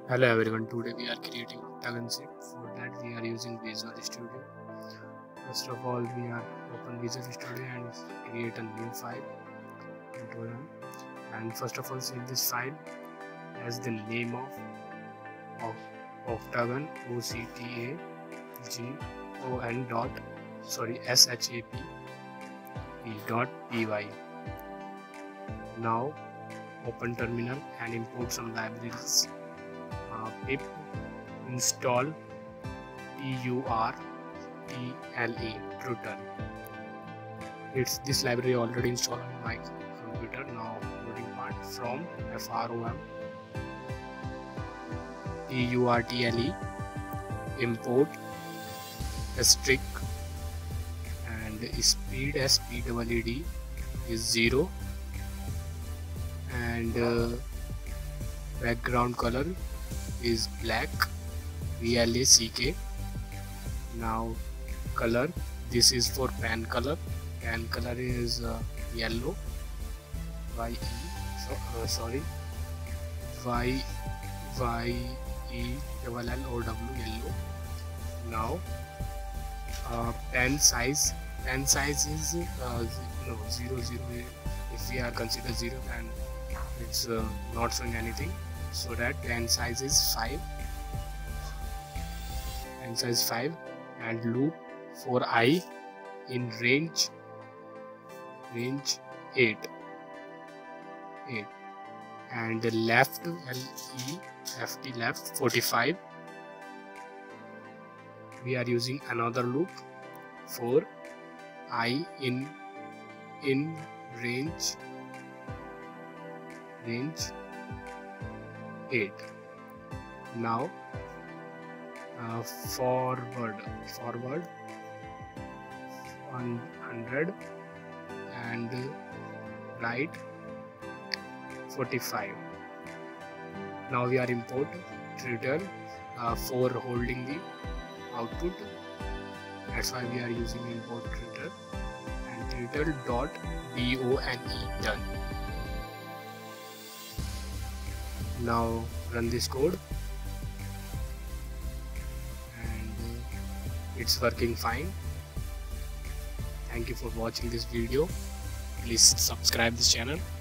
Hello everyone, today we are creating Octagon set. For that we are using Visual Studio. First of all we are open Visual Studio and create a new file. And first of all save this file as the name of Octagon OCTAGON dot SHAP.py. Now open terminal and import some libraries. Pip install turtle. It's this library already installed on my computer. Now loading part from from turtle import strict and speed speed is 0 and background color is black VLACK. Now color, this is for pan color. Pan color is yellow YELLOW. Now pen size is 0 0. If we are consider 0 then it's not showing anything. So that pen size is 5 and loop for I in range 8 and left left 45. We are using another loop for I in range 8. Now forward 100 and right 45. Now we are import turtle for holding the output. That's why we are using import turtle and turtle dot .bone done. Now run this code and it's working fine. Thank you for watching this video. Please subscribe this channel.